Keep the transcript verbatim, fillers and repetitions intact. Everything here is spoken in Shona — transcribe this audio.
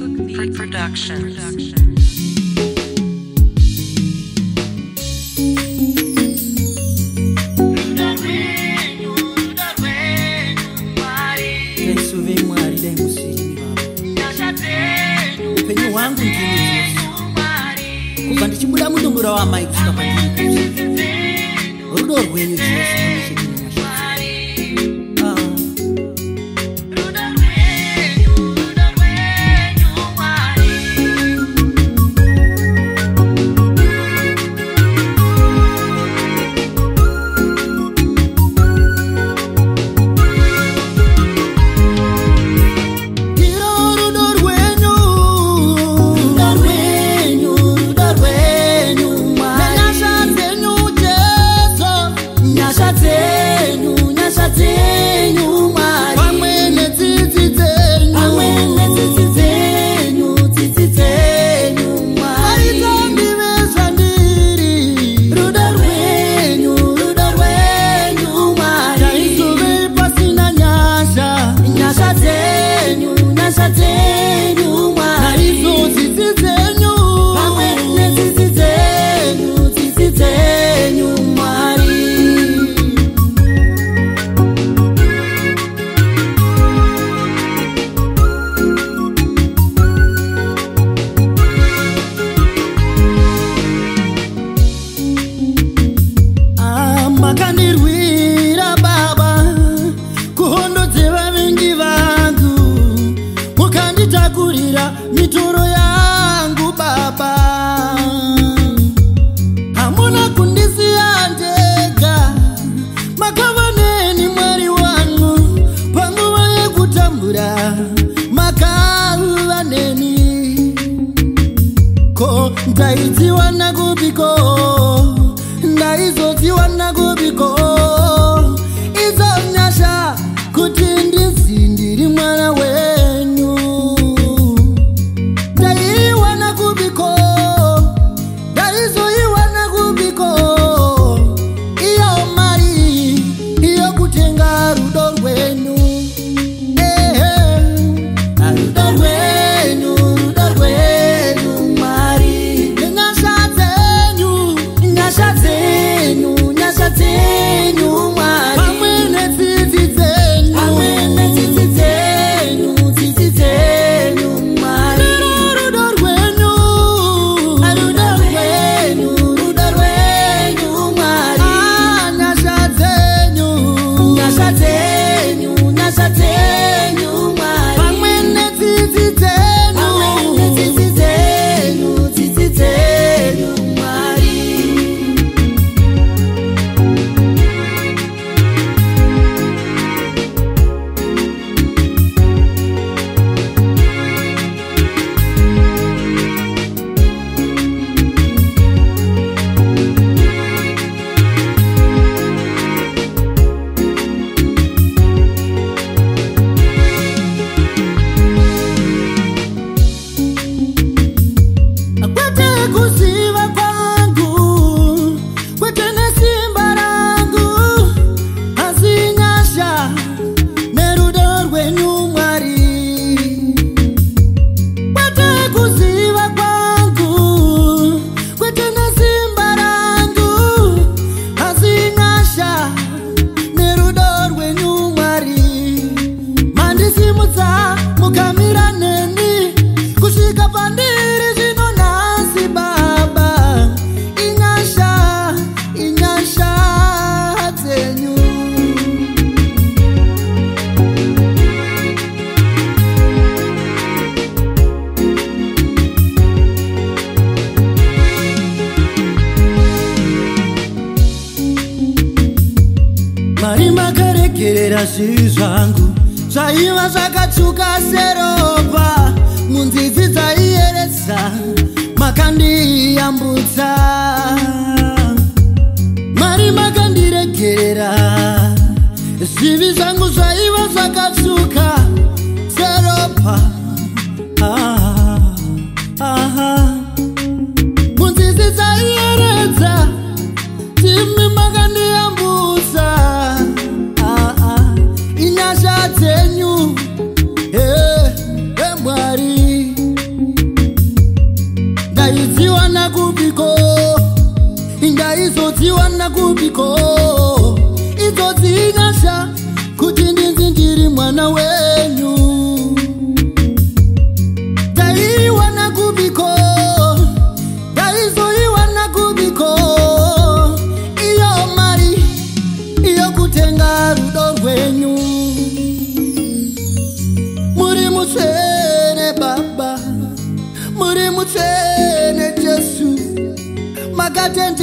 Beat Productions. Ndichibuda mudumbura wamai kusvika pandiri rudo rwenyu Jesu makandirwira baba kuhondodze vavengi vangu mukanditakurira mitoro yangu baba hamuna kundisiya ndega makava neni mwari wangu panguva yekutambura makava neni ko ndaidziwana kupiko ndaizodziwana kupiko izonyasha kuti ndizi ndiri mwana wenyu ndaiwana kupiko ndaizoiwana kupiko iyo mari iyo kutenga rudo rwenyu rudo rwenyu rudo rwenyu mari nyasha dzenyu nyasha dzenyu dzenyu mwari pamwene tsitsi dzenyu pamwene tsitsi dzenyu tsitsi dzenyu mwari rudo rwenyu rudo rwenyu rudo rwenyu mwari nyasha dzenyu nyasha dzenyu nyasha dzenyu mwari pamwene tsitsi dzenyu pamwene tsitsi dzenyu tsitsi dzenyu mwari. Kuziva kwangu kwete nesimba rangu azinyasha nerudo rwenyu mwari kwete kuziva kwangu kwete nesimba rangu azinyasha nerudo rwenyu mwari mandisimudza mukamira neni kusvika pandiri mari makaregerera zvivi zvangu zvaiva zvakatsvuka seropa munzizi dzaiyeredza makandiyambutsa mari makandiregerera zvivi zvangu zvaiva zvakatsvuka seropa ah, ah, ah. munzizi dzaiyeredza timi makandiyambutsa ah, ah. inyasha dzenyu eh, eh, mwari taiwana kupiko idzo dzinasha kuti ndinzi ndiri mwana wenyu. Taiwana kupiko taizoiwana kupiko iyo mari iyo kutenga rudo rwenyu. Muri mutsvene Baba, muri mutsvene Jesu, makatende